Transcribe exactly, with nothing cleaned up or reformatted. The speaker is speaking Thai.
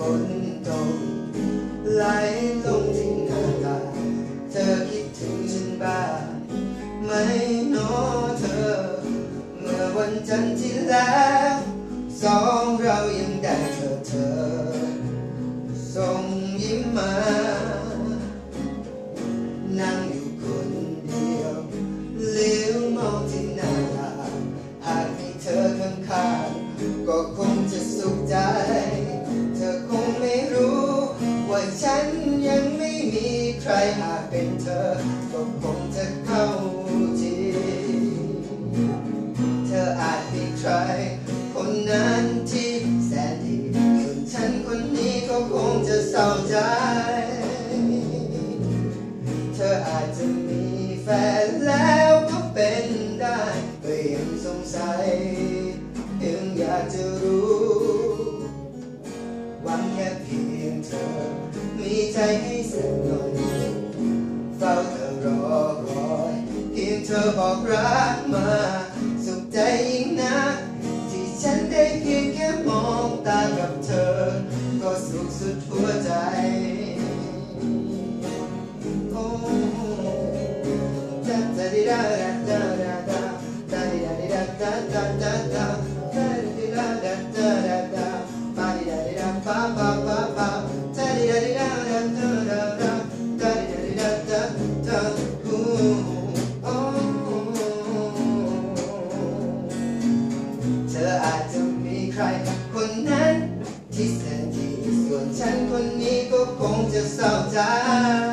นตกไหลลงที่หน้าตาเธอคิดถึงฉันบ้างไหมโน้เธอเมื่อวันจันทร์ที่แล้วสองเรายังได้เธอเธอส่งยิ้มมานั่งอยู่คนเดียวเลี้ยวมองที่หน้าต่างหากมีเธอข้างๆก็คงจะสุขใจเธอคงไม่รู้ว่าฉันยังไม่มีใครหากเป็นเธอก็คงจะเข้าใจเธออาจมีใครคนนั้นที่แสนดีส่วนฉันคนนี้ก็คงจะเศร้าใจเธออาจจะมีแฟนแล้วก็เป็นได้ก็ยังสงสัยยังอยากจะรู้หวังแค่เพียงเธอมีใจให้สักหน่อยเฝ้าเธอรอคอยเพียงเธอบอกรักมาสุขใจยิ่งนักที่ฉันได้เพียงแค่มองตากับเธอก็สุขสุดหัวใจโอ้จัดจัดดิดาดาดาดาดาดาดิดาดิดาดาดาดาดาดาดิดาดาดาดาดาปาดิดาดิดาปาปาปาปาจัดดิดาดิดาดาดาดาดาดาดิดาดิดาดาดาฮูโอ้เธออาจจะมีใครคนนั้นที่แสนดีส่วนฉันคนนี้ก็คงจะเศร้าใจ